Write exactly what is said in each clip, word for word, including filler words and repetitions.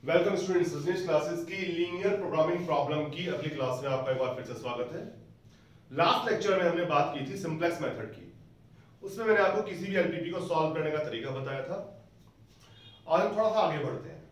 Welcome students, business classes की linear programming problem की अगली क्लास में आपका एक बार फिर से स्वागत है। लास्ट लेक्चर में हमने बात की थी सिंप्लेक्स मेथड की। उसमें मैंने आपको किसी भी एलपीपी को सॉल्व करने का तरीका बताया था। और हम थोड़ा सा आगे बढ़ते हैं।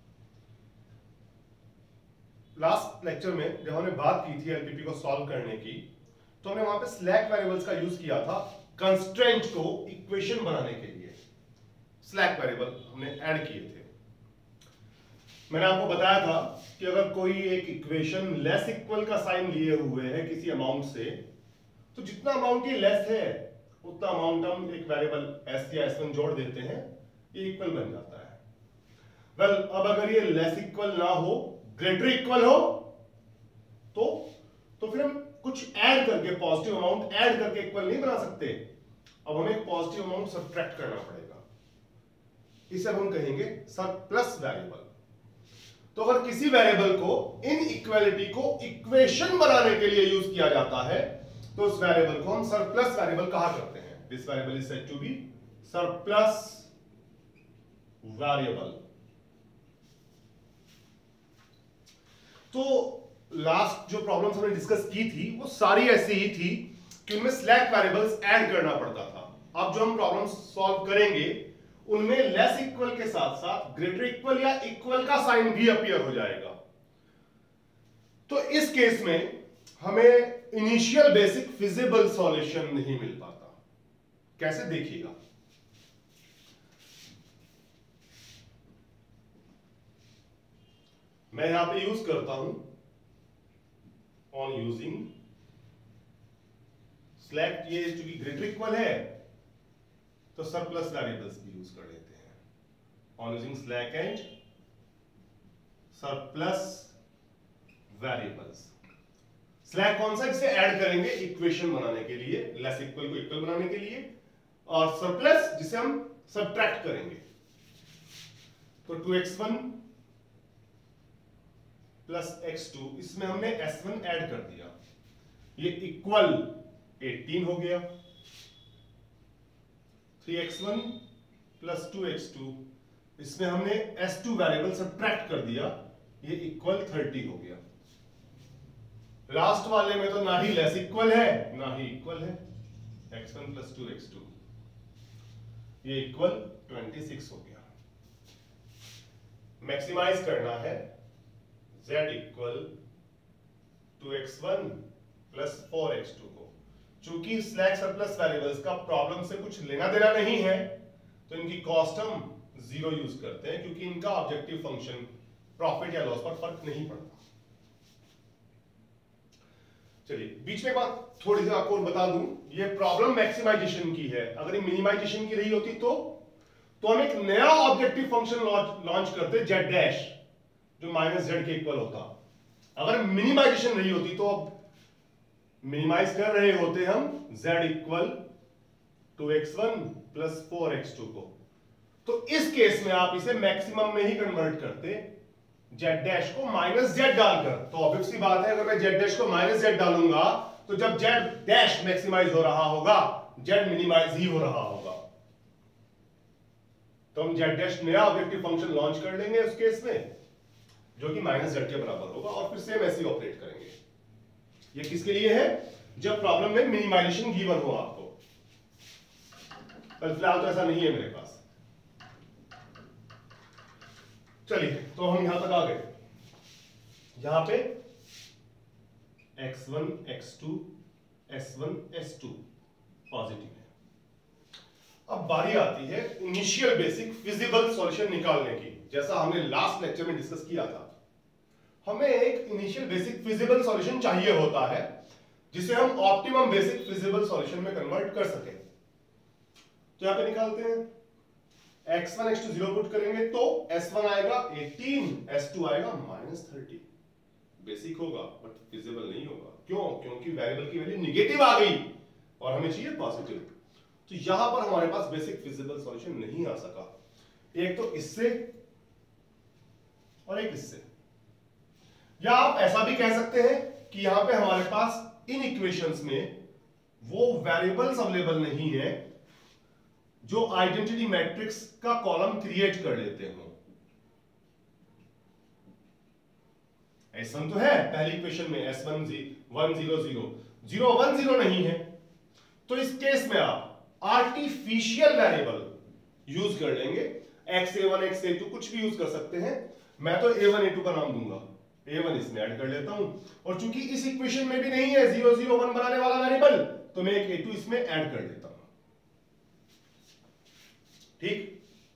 लास्ट लेक्चर में जब हमने बात की थी एलपीपी को सॉल्व करने की, तो हमने वहां पे स्लैक वेरिएबल्स का यूज किया था कंस्ट्रेंट को इक्वेशन बनाने के लिए। स्लैक वेरिएबल हमने ऐड किए थे। मैंने आपको बताया था कि अगर कोई एक इक्वेशन लेस इक्वल का साइन लिए हुए है किसी अमाउंट से, तो जितना अमाउंट ये लेस है उतना अमाउंट हम एक वेरिएबल एस या एस वन जोड़ देते हैं, ये इक्वल बन जाता है। वेल well, अब अगर ये लेस इक्वल ना हो, ग्रेटर इक्वल हो, तो तो फिर हम कुछ ऐड करके पॉजिटिव अमाउंट ऐड करके इक्वल नहीं बना सकते। अब हमें एक पॉजिटिव अमाउंट सब्ट्रैक्ट करना पड़ेगा। इसे हम कहेंगे सरप्लस वेरिएबल। तो अगर किसी वेरिएबल को इन इक्वालिटी को इक्वेशन बनाने के लिए यूज किया जाता है, तो उस वेरिएबल को हम सरप्लस वेरिएबल कहा करते हैं। This variable is said to be surplus variable. तो लास्ट जो प्रॉब्लम्स हमने डिस्कस की थी वो सारी ऐसी ही थी कि उनमें स्लैक वेरिएबल्स ऐड करना पड़ता था। अब जो हम प्रॉब्लम्स सॉल्व करेंगे उनमें लेस इक्वल के साथ साथ ग्रेटर इक्वल या इक्वल का साइन भी अपीयर हो जाएगा। तो इस केस में हमें इनिशियल बेसिक फिजिबल सॉल्यूशन नहीं मिल पाता। कैसे, देखिएगा। मैं यहां पे यूज करता हूं ऑन यूजिंग स्लैक। ये चूंकि ग्रेटर इक्वल है तो सरप्लस वेरिएबल्स भी यूज कर लेते हैं। On using slack and surplus variables. Slack कौन सा, इसे ऐड करेंगे इक्वेशन बनाने के लिए, लेस इक्वल को इक्वल बनाने के लिए, और सरप्लस जिसे हम सब्ट्रैक्ट करेंगे। तो two X one plus X two, इसमें हमने एस वन ऐड कर दिया, ये इक्वल एटीन हो गया। Three X one plus two X two, इसमें हमने एस टू वेरिएबल सब्ट्रैक्ट कर दिया, ये इक्वल थर्टी हो गया। लास्ट वाले में तो ना ही लेस इक्वल है ना ही इक्वल है, X one plus two X two, ये इक्वल ट्वेंटी सिक्स हो गया। मैक्सिमाइज करना है z equal to X one plus four X two को। चूंकि स्लैक सरप्लस वेरिएबल्स का प्रॉब्लम से कुछ लेना देना नहीं है, तो इनकी कॉस्ट हम जीरो यूज करते हैं, क्योंकि इनका ऑब्जेक्टिव फंक्शन प्रॉफिट या लॉस पर फर्क नहीं पड़ता। चलिए, बीच में बात थोड़ी सी आपको बता दूं, ये प्रॉब्लम मैक्सिमाइजेशन की है। अगर ये मिनिमाइजेशन की रही होती तो तो हम एक नया ऑब्जेक्टिव फंक्शन लॉन्च करते, जेड डैश, जो माइनस जेड के इक्वल होता। अगर मिनिमाइजेशन नहीं होती तो अब मिनिमाइज कर रहे होते हम z equal to X one plus four X two को। तो इस केस में आप इसे मैक्सिमम में ही कन्वर्ट करते, z डैश को माइनस जेड डालकर। तो ऑब्वियस सी बात है, अगर मैं z डैश को माइनस जेड डालूंगा तो जब z डैश मैक्सिमाइज हो रहा होगा, z मिनिमाइज ही हो रहा होगा। तो हम z डैश नया ऑब्जेक्टिव फंक्शन लॉन्च कर लेंगे उस केस में, जो कि माइनस जेड के बराबर होगा, और फिर सेम ऐसे ही ऑपरेट करेंगे। ये किसके लिए है, जब प्रॉब्लम में मिनिमाइजेशन गिवन हो आपको। पर फिलहाल तो ऐसा नहीं है मेरे पास। चलिए, तो हम यहां तक आ गए। यहां पे X one X two S one S two positive है। अब बारी आती है इनिशियल बेसिक फिजिबल सॉल्यूशन निकालने की। जैसा हमने लास्ट लेक्चर में डिस्कस किया था, हमें एक इनिशियल बेसिक फिजिबल सॉल्यूशन चाहिए होता है जिसे हम ऑप्टिमम बेसिक फिजिबल सॉल्यूशन में कन्वर्ट कर सकें। तो यहां पे निकालते हैं, X one X two zero put करेंगे तो एस वन आएगा एटीन, एस टू आएगा माइनस थर्टी। बेसिक होगा बट फिजिबल नहीं होगा। क्यों? क्योंकि वेरिएबल की वैल्यू निगेटिव आ गई और हमें चाहिए पॉजिटिव। तो यहां पर हमारे पास बेसिक फिजिबल सॉल्यूशन नहीं आ सका। एक तो इससे और एक इससे। या आप ऐसा भी कह सकते हैं कि यहां पे हमारे पास इन इक्वेशंस में वो वेरिएबल्स अवेलेबल नहीं है जो आइडेंटिटी मैट्रिक्स का कॉलम क्रिएट कर लेते हो। एस वन तो है पहली इक्वेशन में, S one one zero zero zero one zero नहीं है, तो इस केस में आप आर्टिफिशियल वेरिएबल यूज कर लेंगे, X A one X A two कुछ भी यूज कर सकते हैं। मैं तो ए वन ए टू का नाम दूंगा, ए वन इसमें ऐड कर लेता हूं, और चूंकि इस इक्वेशन में भी नहीं है जीरो जीरो वन बनाने वाला वेरिएबल, तो मैं एक ए टू इसमें ऐड कर देता हूं। ठीक,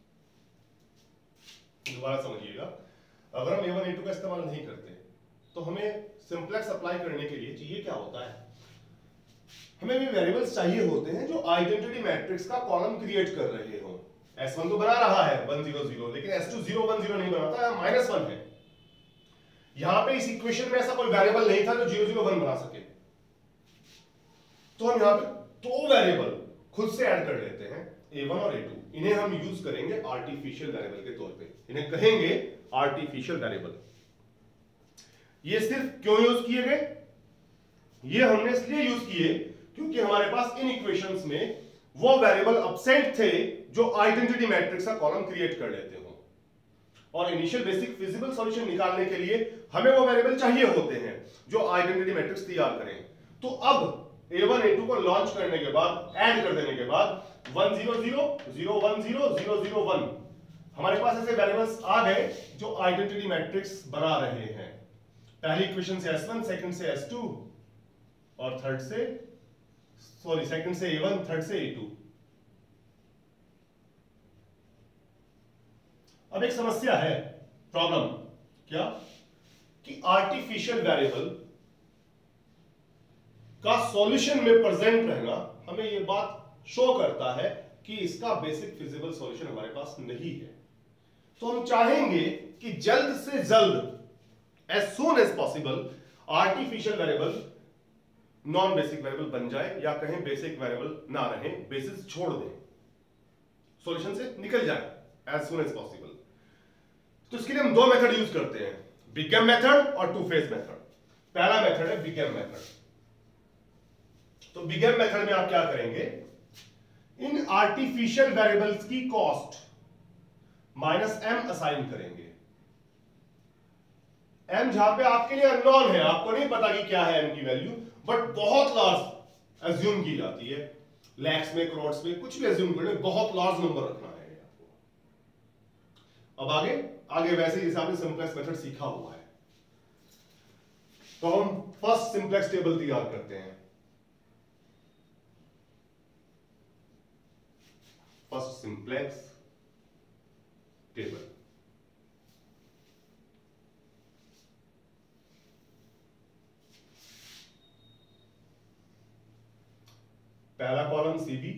दोबारा समझिएगा, अगर हम ए वन ए टू का इस्तेमाल नहीं करते तो हमें सिंप्लेक्स अप्लाई करने के लिए चाहिए क्या होता है, हमें भी वेरिएबल्स चाहिए होते हैं जो आइडेंटिटी मैट्रिक्स का कॉलम क्रिएट कर रहे हो। एस वन तो बना रहा है वन जीरो जीरो, लेकिन S two zero one zero नहीं बनाता, माइनस वन है। यहां पे इस इक्वेशन में ऐसा कोई वेरिएबल नहीं था जो जीरो जीरो वन बना सके, तो हम यहां पे दो वेरिएबल खुद से ऐड कर लेते हैं, ए वन और ए टू। इन्हें हम यूज करेंगे आर्टिफिशियल वेरिएबल के तौर पे, इन्हें कहेंगे आर्टिफिशियल वेरिएबल। ये सिर्फ क्यों यूज किए गए, ये हमने इसलिए यूज किए क्योंकि हमारे पास इन इक्वेशंस में वो वेरिएबल अब्सेंट थे जो आइडेंटिटी मैट्रिक्स का कॉलम क्रिएट कर लेते हो, और इनिशियल बेसिक फिजिबल सॉल्यूशन निकालने के लिए हमें वो वेरिएबल चाहिए होते हैं जो आइडेंटिटी मैट्रिक्स तैयार करें। तो अब ए वन ए टू को लॉन्च करने के बाद, ऐड कर देने के बाद one zero zero zero one zero zero zero one हमारे पास ऐसे वेरिएबल्स आ गए जो आइडेंटिटी मैट्रिक्स बना रहे हैं। पहली इक्वेशन से एस वन, सेकंड से एस टू, और थर्ड से सॉरी सेकंड से ए वन, थर्ड से ए टू। अब एक समस्या है, प्रॉब्लम क्या, कि आर्टिफिशियल वेरिएबल का सॉल्यूशन में प्रेजेंट रहना हमें यह बात शो करता है कि इसका बेसिक फिजिबल सॉल्यूशन हमारे पास नहीं है। तो हम चाहेंगे कि जल्द से जल्द, as soon as possible, artificial variable non basic variable बन जाए, या कहें बेसिक वेरिएबल ना रहे, बेसिस छोड़ दें, सॉल्यूशन से निकल जाए एज सून एज पॉसिबल। तो इसके लिए हम दो मेथड यूज करते हैं, बिग एम मेथड और टू फेज मेथड। पहला मेथड है बिग एम मेथड। तो बिग एम मेथड में आप क्या करेंगे, इन आर्टिफिशियल वेरिएबल्स की कॉस्ट माइनस एम असाइन करेंगे। एम जहां पे आपके लिए अननोन है, आपको नहीं पता कि क्या है एम की वैल्यू, बट बहुत लार्ज अज्यूम की जाती है, लैक्स में, करोड्स में, कुछ भी अज्यूम कर ले, बहुत लार्ज नंबर रखना है आपको। अब आगे आगे वैसे जैसे आपने सिंप्लेक्स मेथड सीखा हुआ है, तो हम फर्स्ट सिंप्लेक्स टेबल तैयार करते हैं। फर्स्ट सिंप्लेक्स टेबल, पहला कॉलम सीबी,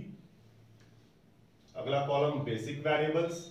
अगला कॉलम बेसिक वेरिएबल्स,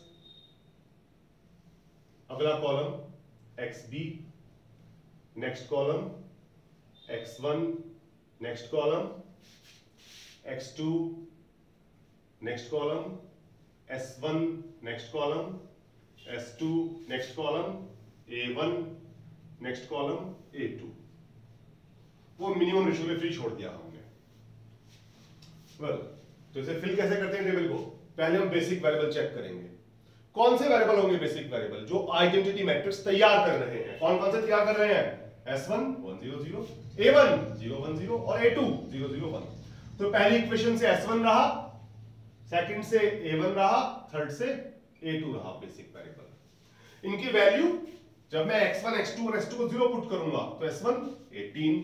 अगला column XB, next column X one, next column X two, next column S one, next column S two, next column A one, next column A two. वो minimum ratio में free छोड़ दिया हमने। Well well, तो इसे fill कैसे करते हैं टेबल को, पहले हम बेसिक वेरिएबल चेक करेंगे। कौन से वेरिएबल होंगे बेसिक वेरिएबल जो आइडेंटिटी मैट्रिक्स तैयार कर रहे हैं, कौन कौन से तैयार कर रहे हैं, S one one zero zero, A one zero one zero और A two zero zero one. तो पहली इक्वेशन से एस वन रहा, सेकंड से ए वन रहा, थर्ड से ए टू रहा बेसिक वेरिएबल। इनकी वैल्यू जब मैं एक्स वन, एक्स टू और एक्स टू को जीरो पुट करूंगा तो S one eighteen,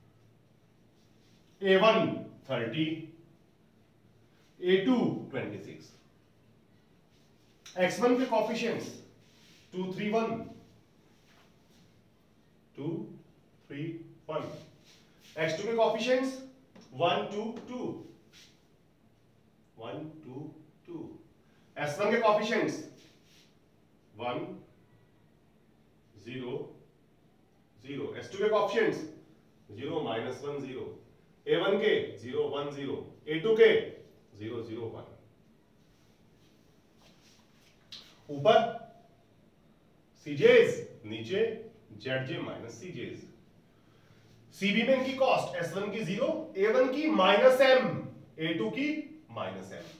A one thirty, A two twenty six. X one के coefficients two three one, two three one. X two के coefficients one two two, one two two. S one के coefficients one zero zero. S two के coefficients zero minus one zero. A one के zero one zero, A two के zero zero one. ऊपर CJs, नीचे Z J minus CJs. CB में इनकी cost S one की zero, A one की minus M, A two की minus M.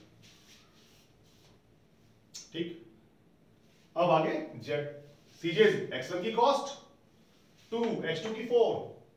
ठीक, अब आगे जेड सीजेज एक्स वन की कॉस्ट टू, एक्स टू की फोर,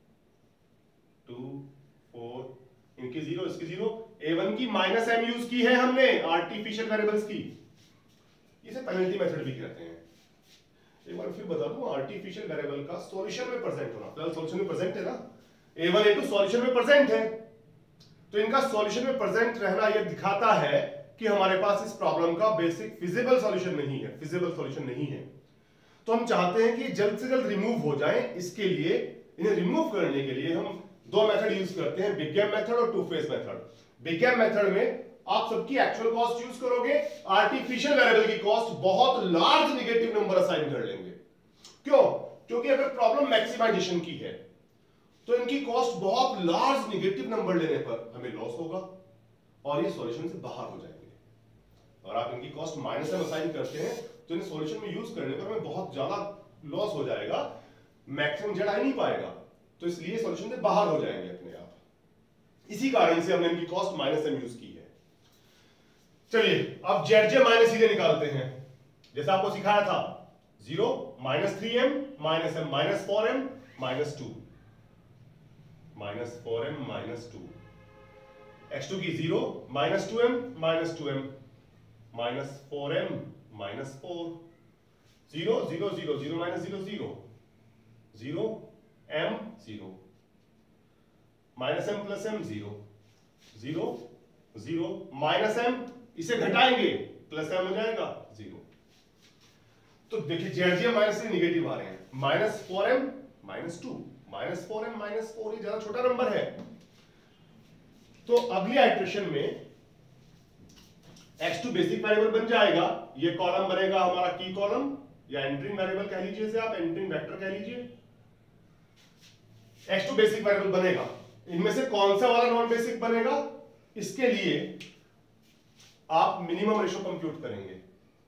टू फोर, इनकी जीरो, इसकी जीरो। ए वन की माइनस एम यूज की है हमने आर्टिफिशियल वेरिएबल्स की, इसे पेनल्टी मेथड भी कहते हैं। एक बार फिर बता दूं, आर्टिफिशियल वेरिएबल का सॉल्यूशन में प्रेजेंट होना, फिलहाल सॉल्यूशन में प्रेजेंट है ना, A one A two solution में प्रेजेंट है, तो इनका सॉल्यूशन में प्रेजेंट रहना यह दिखाता है कि हमारे पास इस प्रॉब्लम का बेसिक फिजिबल सॉल्यूशन नहीं है, फिजिबल सॉल्यूशन नहीं है। तो हम चाहते हैं कि जल्द से जल्द रिमूव हो जाए, इसके लिए इन्हें रिमूव करने के लिए हम दो मेथड यूज करते हैं, बिग गैप मेथड और two phase method. Big gap method में आप सबकी एक्चुअल कॉस्ट यूज करोगे, आर्टिफिशियल वेरिएबल की कॉस्ट बहुत लार्ज नेगेटिव नंबर असाइन कर लेंगे। क्यों? क्योंकि अगर प्रॉब्लम मैक्सिमाइजेशन की है तो इनकी कॉस्ट बहुत लार्ज नेगेटिव नंबर लेने पर हमें लॉस होगा और ये सॉल्यूशन से बाहर हो जाएंगे। और आप इनकी कॉस्ट माइनस में असाइन करते हैं तो इन्हें सॉल्यूशन में यूज करने पर हमें बहुत ज्यादा लॉस हो जाएगा, मैक्सिमम जेड आ नहीं पाएगा, तो इसलिए सॉल्यूशन से बाहर हो जाएंगे अपने आप। इसी कारण से हमने इनकी कॉस्ट माइनस एम यूज की है। चलिए अब जेड जे माइनस सीधे निकालते हैं, जैसा आपको सिखाया था, zero minus three M minus M minus four M minus two, minus four M minus two, X two की zero minus two M minus two M minus four M minus four, zero zero zero zero minus zero zero, zero M zero, minus M plus M zero, zero zero minus M, इसे घटाएंगे plus M हो जाएगा zero. तो देखिए Z minus से negative आ रहे हैं, minus four M minus two, minus four M minus four, ये ज्यादा छोटा नंबर है। तो अगली आइट्रेशन में एक्स टू बेसिक वेरिएबल बन जाएगा, ये कॉलम बनेगा हमारा की कॉलम या एंट्रिंग वेरिएबल कह लीजिए इसे, आप एंट्रिंग वेक्टर कह लीजिए। एक्स टू बेसिक वेरिएबल बनेगा, इनमें से कौन सा वाला नॉन बेसिक बनेगा, इसके लिए आप मिनिमम रेशो कंप्यूट करेंगे।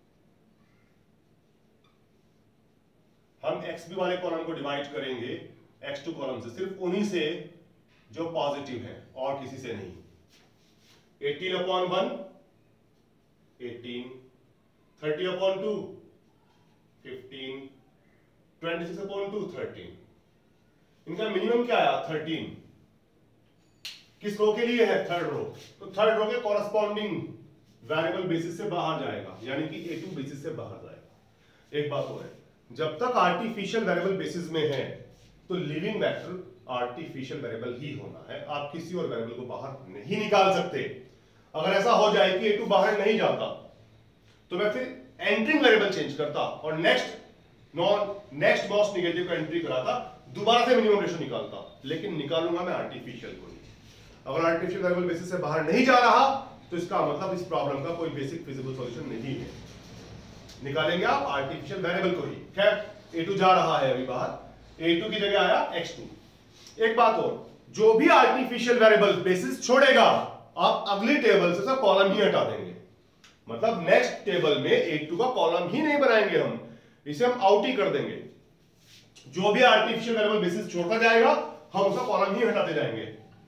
हम एक्स बी वाले कॉलम को डिवाइड करेंगे एक्स टू कॉलम से, सिर्फ उन्हीं से जो पॉजिटिव है और किसी से नहीं। Eighteen upon one eighteen, thirty upon two fifteen, twenty six upon two thirteen. इनका मिनिमम क्या आया थर्टीन, किस रो के लिए है, थर्ड रो, तो थर्ड रो के कॉरस्पॉन्डिंग वेरिएबल बेसिस से बाहर जाएगा, यानी कि ए टू बेसिस से बाहर जाएगा। एक बात और है, जब तक आर्टिफिशियल वेरिएबल बेसिस में है तो लिविंग वेक्टर आर्टिफिशियल वेरिएबल ही होना है, आप किसी और वेरिएबल को बाहर नहीं निकाल सकते। अगर ऐसा हो जाए कि ए टू बाहर नहीं जाता तो मैं फिर एंट्रिंग वेरिएबल चेंज करता और next non next most negative का एंट्री कराता, दोबारा से मिनिमम रेशो निकालता, लेकिन निकालूंगा मैं आर्टिफिशियल को ही। अगर आर्टिफिशियल वेरिएबल बेसिस से बाहर नहीं जा रहा तो इसका मतलब इस प्रॉब्लम का कोई बेसिक फिजिबल सॉल्यूशन नहीं है, निकालेंगे आप आर्टिफिशियल वेरिएबल को ही। खैर ए टू जा रहा है अभी बाहर, ए टू की जगह आया एक्स टू। एक बात और, जो भी आर्टिफिशियल वेरिएबल बेसिस छोड़ेगा आप अगली टेबल से सब कॉलम ही हटा देंगे, मतलब नेक्स्ट टेबल में ए टू का कॉलम ही नहीं बनाएंगे हम, इसे हम आउट ही कर देंगे। जो भी आर्टिफिशियल वेरिएबल बेसिस छोड़ता जाएगा हम उसका कॉलम ही हटाते जाएंगे।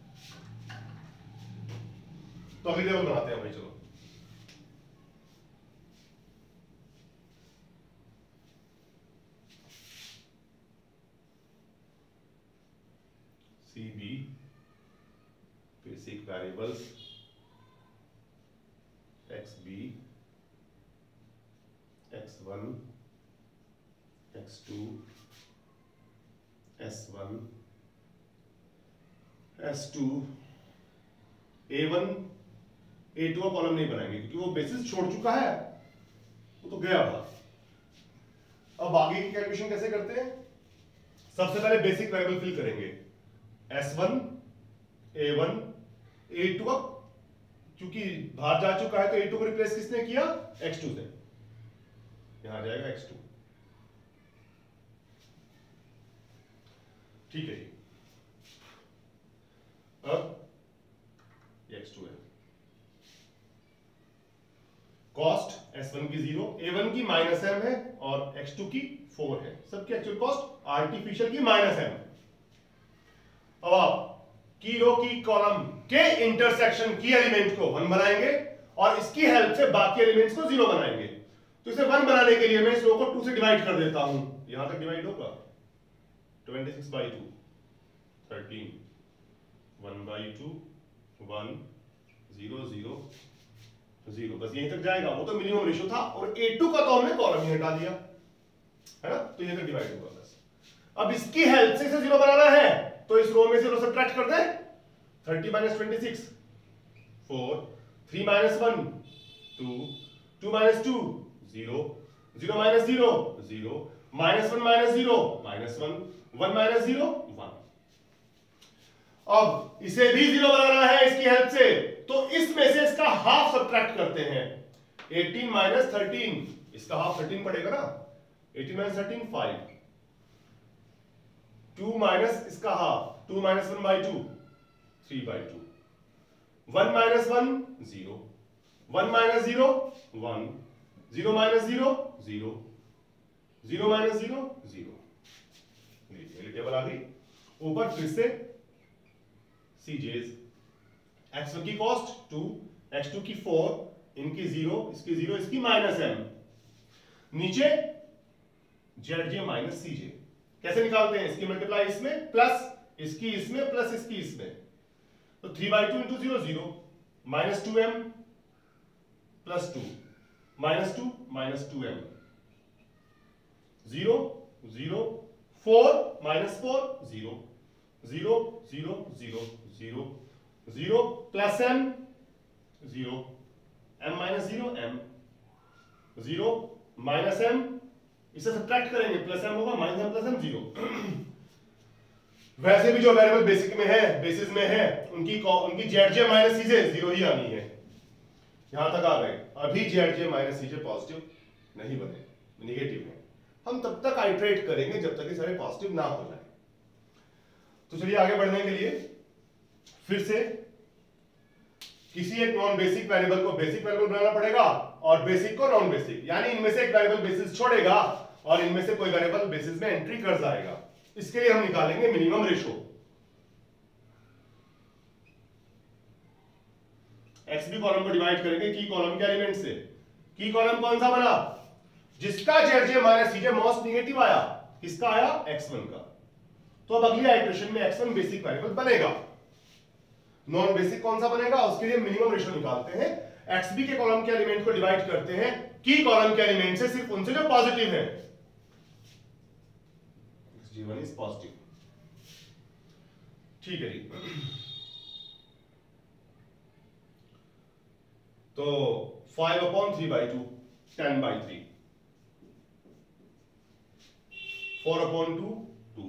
तो अगली टेबल बनाते हैं भाई, चलो। C B basic variables X B, X one, X two, S one, S two, A one, A two का कॉलम नहीं बनाएंगे क्योंकि वो बेसिस छोड़ चुका है, वो तो गया बाहर। अब आगे की कैलकुलेशन कैसे करते हैं, सबसे पहले बेसिक वेरिएबल फिल करेंगे, S one, A one, A two का क्योंकि बाहर जा चुका है तो ए टू को रिप्लेस किसने किया, एक्स टू से, यहां जाएगा एक्स टू। ठीक है जी, अब एक्स टू है, कॉस्ट एस वन की जीरो, ए वन की माइनस एम है और एक्स टू की फोर है, सबकी एक्चुअल कॉस्ट आर्टिफिशियल की माइनस एम। अब आप की रो की कॉलम के इंटरसेक्शन की एलिमेंट को वन बनाएंगे और इसकी हेल्प से बाकी एलिमेंट्स को जीरो बनाएंगे। तो इसे वन बनाने के लिए मैं इस रो को टू से डिवाइड कर देता हूं, यहां तक डिवाइड होगा twenty six by two, thirteen, one by two, one, zero zero zero, बस यहीं तक जाएगा। वो तो मिनिमम रेशियो था और ए टू का तो हमने कॉलम ही हटा दिया है ना, तो यहीं तक डिवाइड होगा बस। अब इसकी हेल्प से इसे जीरो बनाना है तो इस रो में जीरो सब्ट्रैक्ट कर दे, thirty minus twenty six, four, three minus one, two, two minus two, zero, zero minus zero, zero, minus one minus zero, minus one, one minus zero, one. अब इसे भी zero बनाना है इसकी help से, तो इसमें से इसका हाफ सब्ट्रैक्ट करते हैं, एटीन माइनस थर्टीन, इसका हाफ थर्टीन पड़ेगा ना, eighteen minus thirteen, five, two minus इसका half, two minus one by two, three by two, one minus one, zero, one minus zero, one, zero minus zero, zero, zero minus zero, zero. ये table आ गई। ऊपर फिर से सीजेज, X one की cost two, X two की four, इनकी जीरो, इसकी जीरो, इसकी माइनस एम, नीचे Z J minus C J. कैसे निकालते हैं? इसकी मल्टीप्लाई इसमें प्लस इसकी इसमें प्लस इसकी इसमें, तो three by two into zero zero, minus two M plus two, minus two minus two M, zero zero, four minus four, zero, zero zero zero zero, zero plus M, zero, M minus zero, M, zero minus M, इसे subtract करेंगे, plus M होगा, minus M plus M, zero. वैसे भी जो variable basic में है, basis में है, उनकी उनकी Z J minus C J zero ही आनी है। यहां तक आ गए। अभी Z J minus C J positive नहीं बने, निगेटिव है। हम तब तक आइट्रेट करेंगे जब तक ये सारे पॉजिटिव ना हो जाए। तो चलिए आगे बढ़ने के लिए फिर से किसी एक नॉन बेसिक वेरिएबल को बेसिक वेरिएबल बनाना पड़ेगा और बेसिक को नॉन बेसिक, यानी इनमें से एक वेरिएबल बेसिस छोड़ेगा और इनमें से कोई वेरिएबल बेसिस में एंट्री कर जाएगा। इसके लिए हम निकालेंगे मिनिमम रेशो। एक्सबी कॉलम को डिवाइड करेंगे की कॉलम के एलिमेंट से। की कॉलम कौन सा बना? जिसका Z J minus C J most negative आया। किसका आया? एक्स वन का। तो अब अगली आइटरेशन में एक्स वन बेसिक वेरिएबल बनेगा। नॉन बेसिक कौन सा बनेगा? उसके लिए मिनिमम रेशियो निकालते हैं, एक्सबी के कॉलम के एलिमेंट को डिवाइड करते हैं की कॉलम के एलिमेंट से, सिर्फ उनसे जो पॉजिटिव है। जी वन इज पॉजिटिव, ठीक है जी। तो five upon three by two, ten by three, four upon two, two,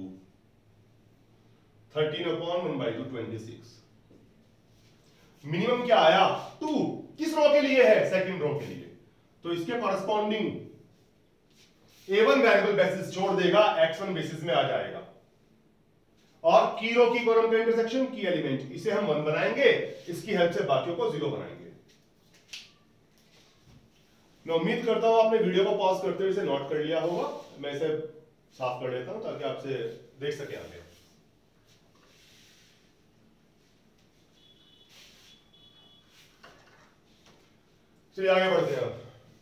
thirteen upon one by two, twenty six. Minimum क्या आया? टू। किस रो के लिए है? सेकंड रो के लिए। तो इसके corresponding A one variable basis छोड़ देगा, एक्स वन बेसिस में आ जाएगा। और की रो की कॉलम का इंटरसेक्शन की एलिमेंट, इसे हम वन बनाएंगे, इसकी हेल्प से बाकियों को जीरो बनाएंगे। मैं उम्मीद करता हूं आपने वीडियो को पॉज करते हुए इसे नोट कर लिया होगा। मैं इसे साफ कर लेता हूं ताकि आपसे देख सके आगे। चलिए आगे बढ़ते हैं।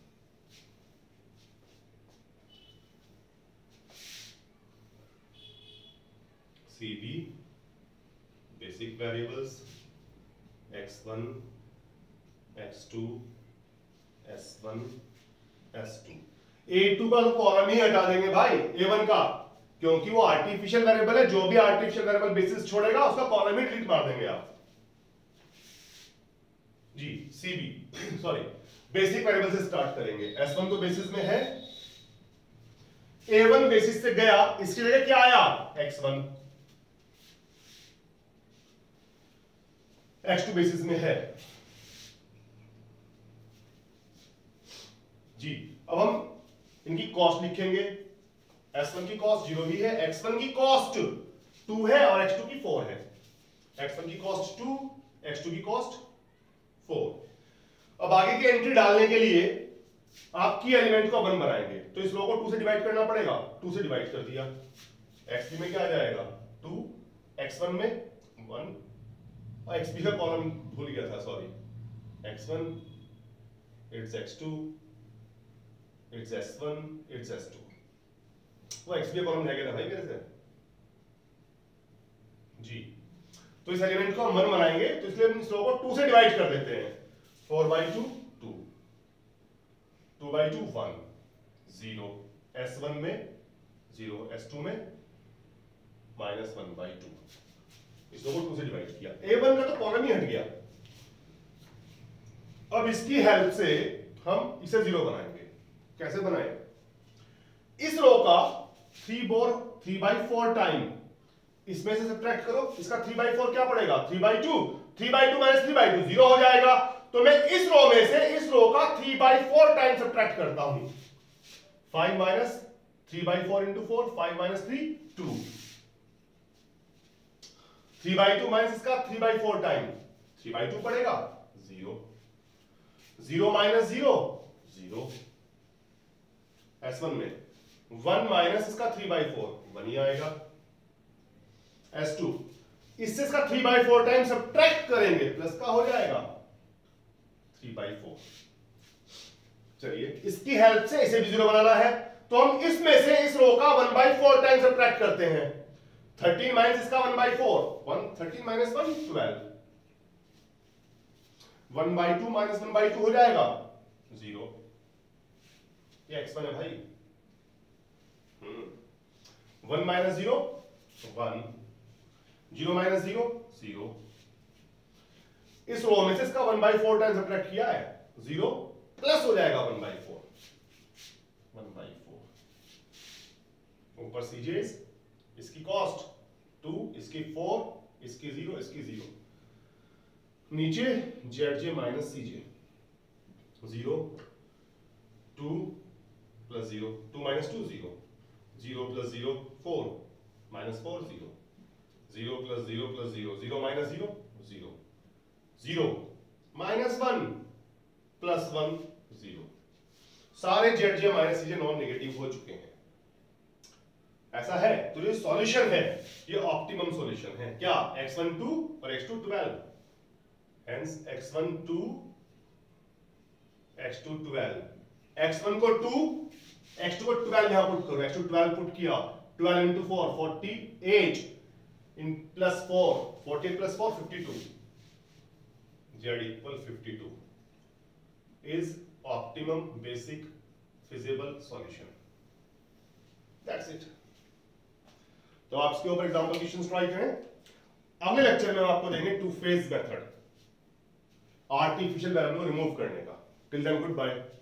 C B basic variables X one, X two, S one, S two. A two का तो कॉलम ही हटा देंगे भाई ए वन का, क्योंकि वो आर्टिफिशियल वेरिएबल है। जो भी आर्टिफिशियल वेरिएबल बेसिस छोड़ेगा उसका कॉलम ही डिलीट मार देंगे आप जी। C B sorry basic variable से स्टार्ट करेंगे। एस वन तो बेसिस में है, ए वन बेसिस से गया, इसकी जगह क्या आया? X one. X two basis में है जी। अब हम इनकी कॉस्ट लिखेंगे। एस वन की कॉस्ट जीरो ही है, एक्स वन की कॉस्ट टू है और एक्स टू की फोर है। एक्स वन की कॉस्ट टू, एक्स टू की कॉस्ट फोर। अब आगे की एंट्री डालने के लिए आप की एलिमेंट को वन बनाएंगे, तो इस रो को टू से डिवाइड करना पड़ेगा। टू से डिवाइड कर दिया, एक्स बी में क्या आ जाएगा? टू, एक्स वन में वन, और एक्स बी का कॉलम भूल गया था, sorry. X one, it's X two, it's S one, it's S two. वो एक्स बी कॉलम रह गया था भाई मेरे से, जी। तो इस एलिमेंट को हम वन बनाएंगे, तो इसलिए हम इस रो को टू से डिवाइड कर देते हैं। Four by two two, two by two one, zero S one में, जीरो एस टू में, माइनस वन बाई टू। इस रो को टू से डिवाइड किया। ए वन का तो कॉलम ही हट गया। अब इसकी हेल्प से हम इसे जीरो बनाएंगे। कैसे बनाए? इस रो का three bore three by four time इसमें से सब्ट्रैक्ट करो। इसका थ्री बाई फोर क्या पड़ेगा? Three by two, three by two minus three by two zero हो जाएगा। तो मैं इस रो में से इस रो का three by four time subtract करता हूं। Five minus three by four into four, five minus three two, three by two minus इसका three by four time, three by two पड़ेगा zero, zero minus zero zero, S one में one minus इसका three by four, one ही आएगा। S two, इससे इसका three by four time subtract करेंगे, plus का हो जाएगा थ्री बाई फोर। चलिए, इसकी हेल्प से इसे भी जीरो बनाना है, तो हम इसमें से इस रो का one by four time subtract करते हैं। थर्टीन माइनस इसका one by four, one, thirteen minus one twelve, one by two minus one by two हो जाएगा जीरो। ये एक्स वन है भाई। One minus zero one, zero minus zero zero. इस row में से इसका one by four time subtract किया है, जीरो प्लस हो जाएगा one by four, one by four. ऊपर सीजेस, इसकी कॉस्ट टू, इसकी फोर, इसकी जीरो, इसकी जीरो। नीचे Z J minus C J, zero two plus zero, two minus two zero, zero plus zero four, minus four zero, zero plus zero plus zero, zero minus zero zero, zero minus one plus one zero. सारे Z J minus C J non negative हो चुके हैं। ऐसा है तो ये solution है, ये ऑप्टिमम सॉल्यूशन है। क्या? एक्स वन टू और X two twelve, hence X one two, X two twelve, X one को टू, एक्स टू को ट्वेल्व यहां पुट करो, एक्स टू ट्वेल्व पुट किया, twelve into four forty eight, in plus four, forty plus four fifty two, Z equal fifty two is optimum basic feasible solution. That's it. तो आप इसके ऊपर example questions try करें। अगले lecture में हम आपको देंगे two phase method, artificial variable को रिमूव करने का। Till then good bye.